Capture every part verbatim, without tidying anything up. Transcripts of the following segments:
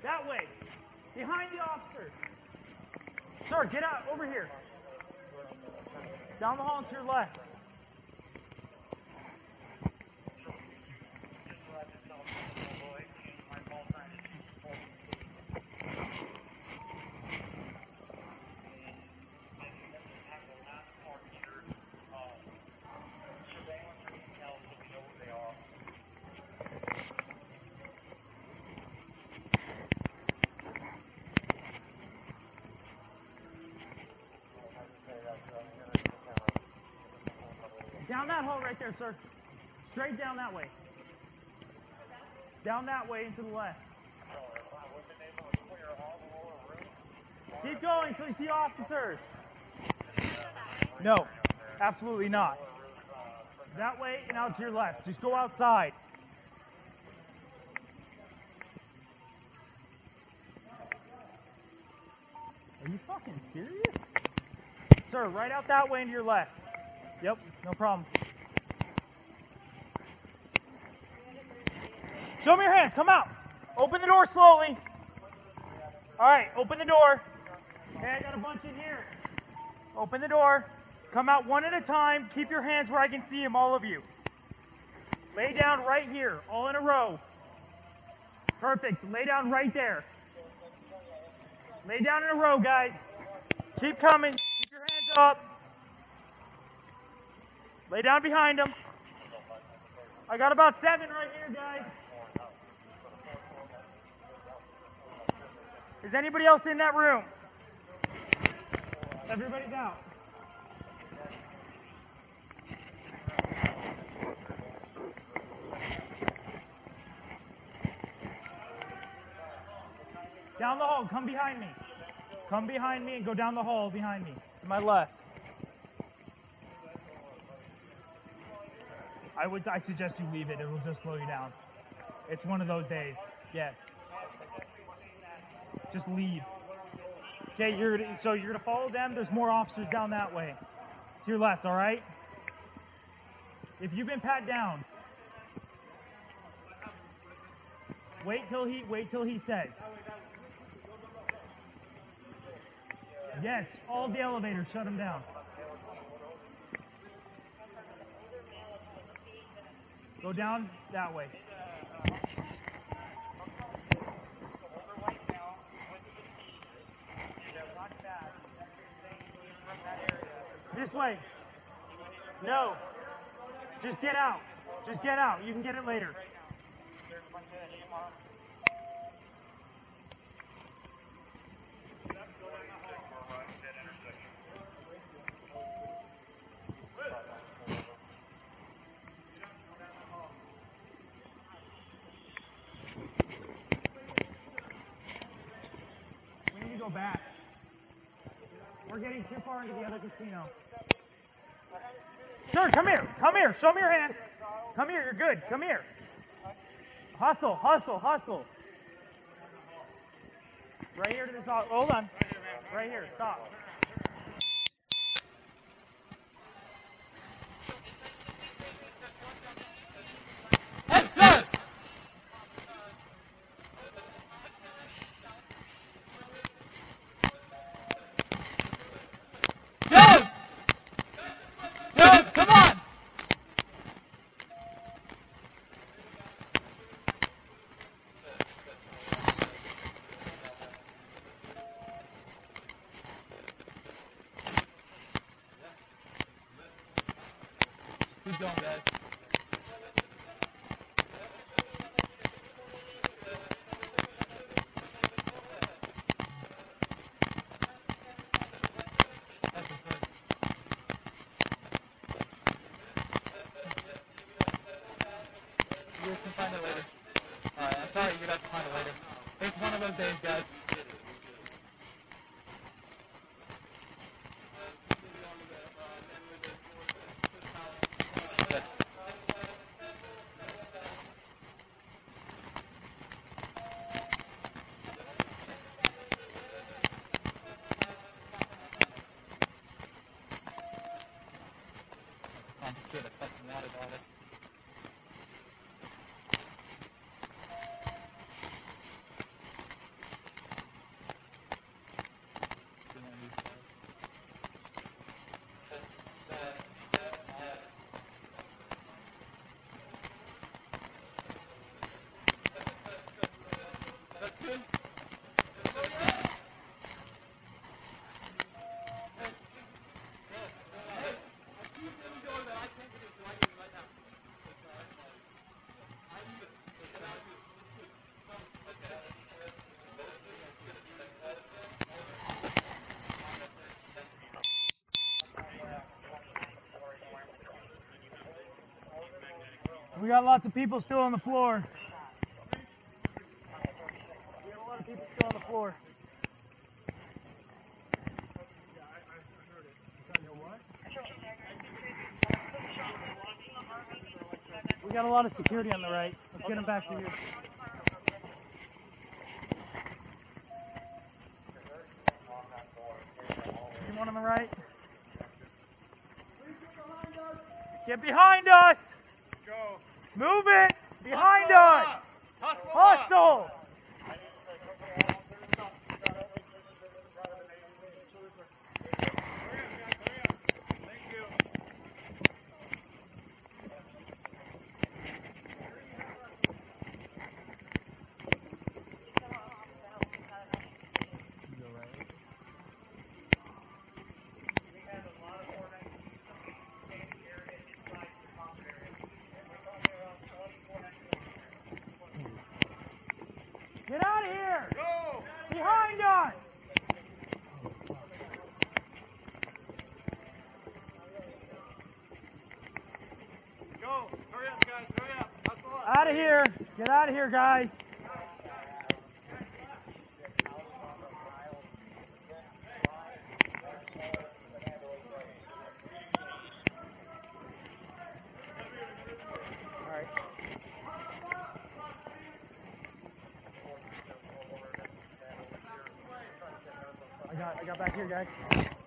That way. Behind the officer. Sir, get out. Over here. Down the hall and to your left. Down that hall right there, sir. Straight down that way. Down that way and to the left. Keep going until you see officers. No, absolutely not. That way and out to your left. Just go outside. Are you fucking serious? Sir, right out that way and to your left. Yep, no problem. Show me your hands. Come out. Open the door slowly. All right, open the door. Okay, I got a bunch in here. Open the door. Come out one at a time. Keep your hands where I can see them, all of you. Lay down right here, all in a row. Perfect. Lay down right there. Lay down in a row, guys. Keep coming. Keep your hands up. Lay down behind them. I got about seven right here, guys. Is anybody else in that room? Everybody's out. Down the hall. Come behind me. Come behind me and go down the hall behind me. To my left. I would. I suggest you leave it. It will just slow you down. It's one of those days. Yes. Just leave. Okay. You're so you're gonna follow them. There's more officers down that way. To your left. All right. If you've been pat down, wait till he. Wait till he says. Yes. All the elevators. Shut them down. Go down that way. This way. No. Just get out. Just get out. You can get it later. Go back. We're getting too far into the other casino. Sir, come here. Come here. Show me your hand. Come here. You're good. Come here. Hustle, hustle, hustle. Right here to this. Hold on. Right here. Stop. Hey, sir! Joe! Joe, come on! Keep going, guys. You guys can find it later. Alright, I'm sorry, you're gonna have to find it later. It's one of those days, guys. Yes. I'm just getting fucking mad about it. We got lots of people still on the floor. We have a lot of people still on the floor. We got a lot of security on the right. Let's get them back to you. Anyone on the right? Get behind us! Go. Move it! Behind us! Hustle. Hustle! Thank you. Get out of here! Go. Behind us! Go. Hurry up, guys. Hurry up. Hustle up. Out of here! Get out of here, guys! Alright. I got I got back here, guys.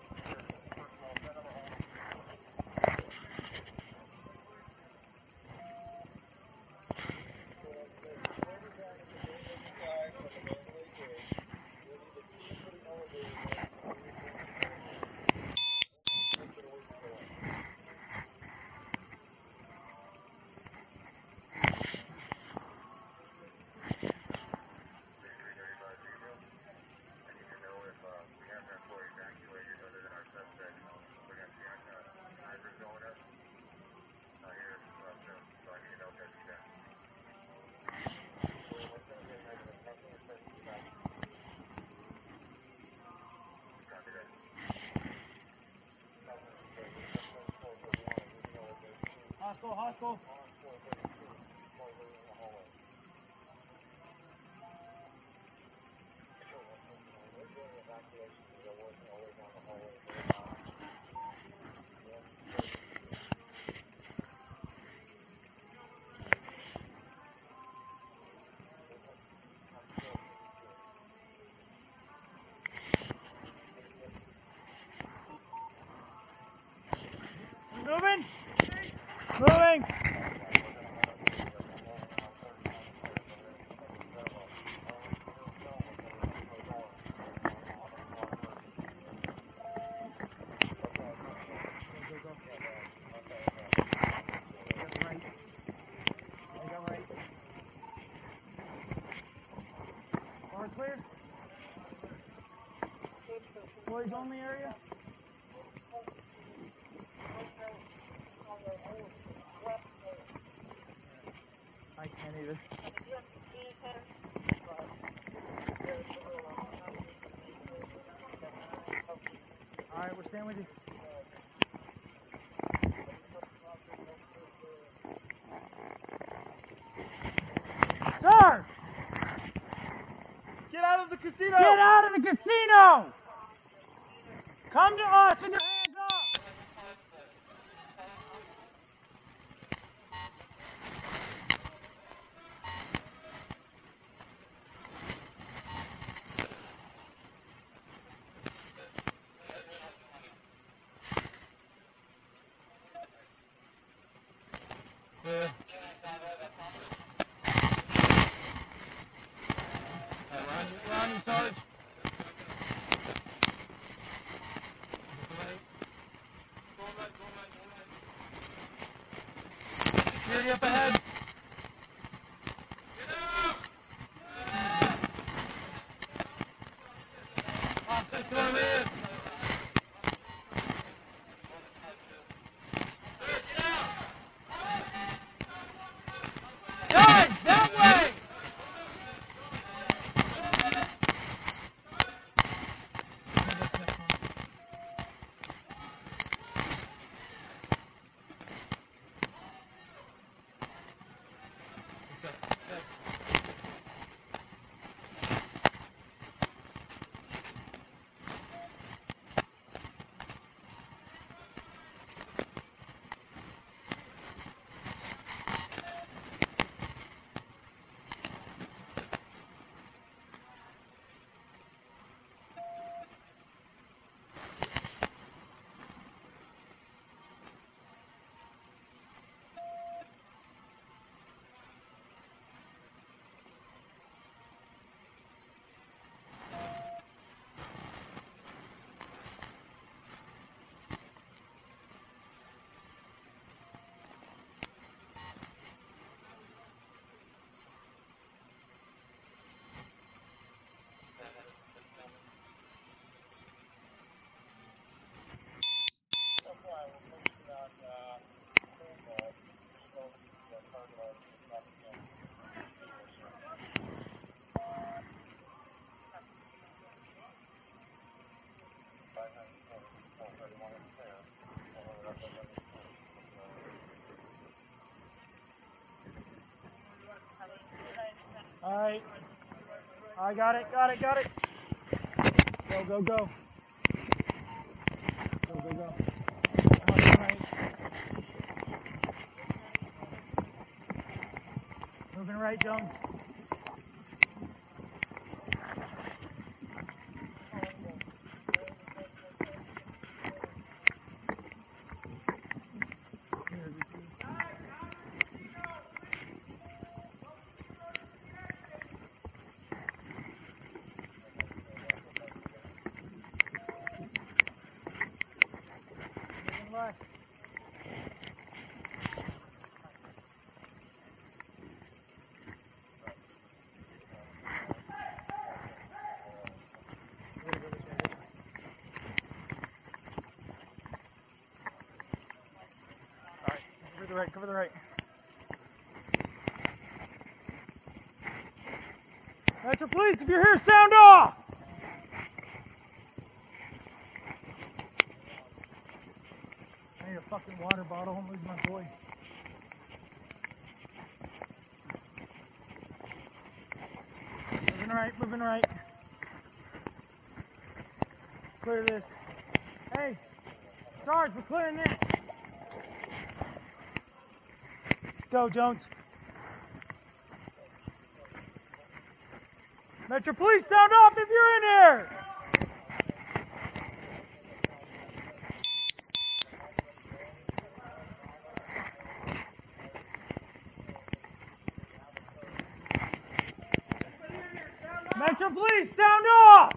Hostile, hostile. Moving. Moving. Bar clear. Boys only area. I can't either. Alright, we're staying with you. Sir! Get out of the casino. Get out of the casino! Come to us and your hands up! Yeah. Run, run, Sarge. Security up ahead. Officer, storm in. Guys, that way! All right. I got it, got it, got it. Go, go, go. Go, go, go. All right. Moving right, Jones. Left. Alright, cover the right, cover the right. Metro Police, if you're here, sound off! I need a fucking water bottle. I'm losing my boy. Moving right, moving right. Clear this. Hey, Sarge, we're clearing this. Go, Jones. Metro Police, sound off if you're in here! Metro Police, sound off!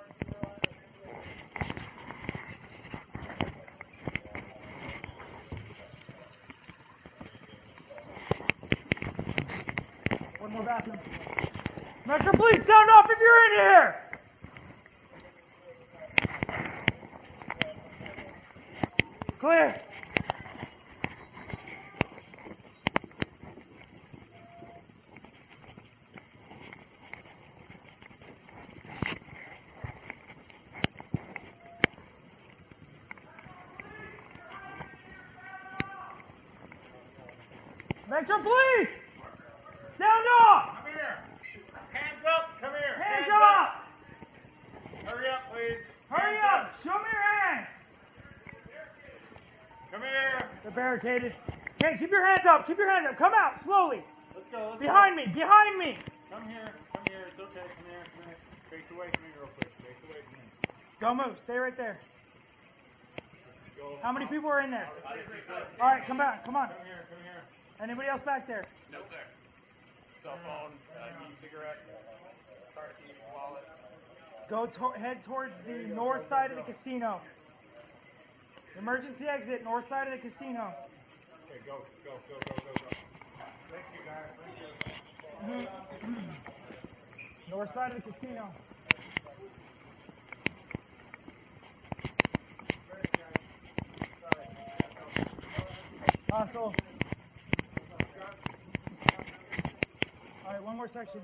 One more bathroom. Metro Police, sound off if you're in here! Clear. Metro Police! Sound off! Come here. Hands up. Come here. Hands up! Hurry up, please. Hurry Hands up! Show me your hands! Come here. They're barricaded. Okay, keep your hands up. Keep your hands up. Come out slowly. Let's go. Let's Behind me. Behind me. go. Come here. Come here. It's okay. Come here. Come here. Face away from me real quick. Face away from me. Don't move. Stay right there. Go. How many people are in there? I just need to- All right, come back. Come on. Come here. Come here. Anybody else back there? No, sir. Cell phone, uh, e-cigarette, car key, wallet. Go to- head towards the north side of the casino. Emergency exit, north side of the casino. Okay, go, go, go, go, go, go. Thank you, guys. Thank you. North side of the casino. Hostile. All right, one more section.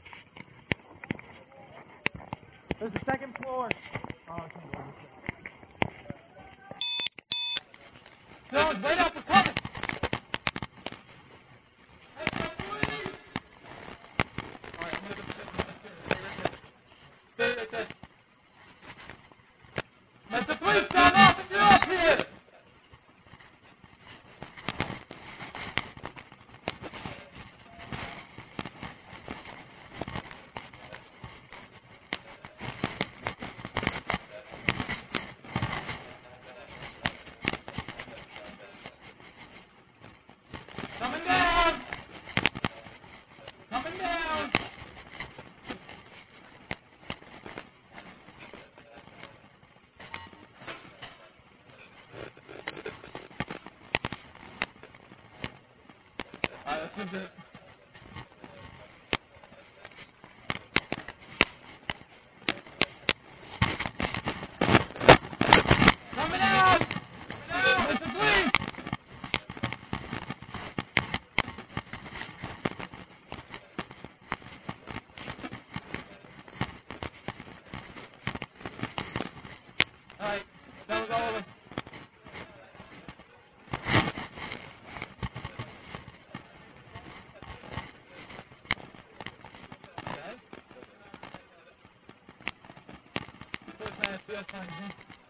There's the second floor. Oh, I can't go this way. Jones, wait up, we're coming! Alright, I'm gonna go stay right there. Let the police stand off if you're up here! Coming down! Coming down! Alright, this is it. Coming out! Coming out! Mister Police! Alright, that was all of us. You guys find me.